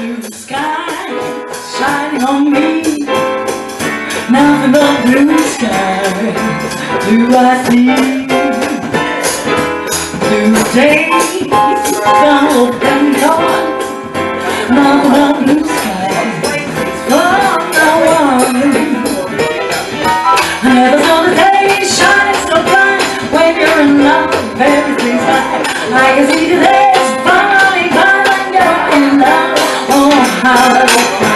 blue sky shining on me. Nothing but blue skies do I see. Blue days come and gone. Nothing but blue skies from now on. I never saw the day shining so bright. When you're in love, everything's right. I can see today's funny, but I'm in love. Oh, how